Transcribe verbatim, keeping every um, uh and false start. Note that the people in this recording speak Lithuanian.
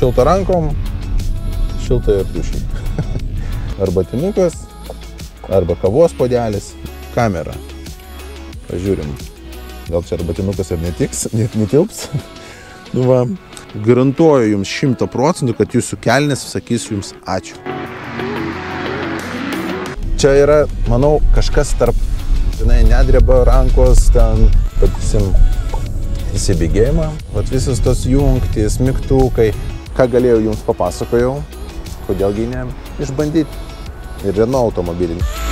šilta rankom, šilta ir dušiai. Arbatinukas, arba kavos puodelis, kamera. Pažiūrim. Gal čia arbatinukas ir netiks, net netilps. Nu va, garantuoju jums šimtą procentų, kad jūsų kelnės sakys jums ačiū. Čia yra, manau, kažkas tarp, žinai, nedreba rankos, ten, patysim, įsibėgėjimą. Vat visos tos jungtys, mygtukai, ką galėjau jums papasakojau, kodėlgi ne, išbandyti. Ir Renault automobilį.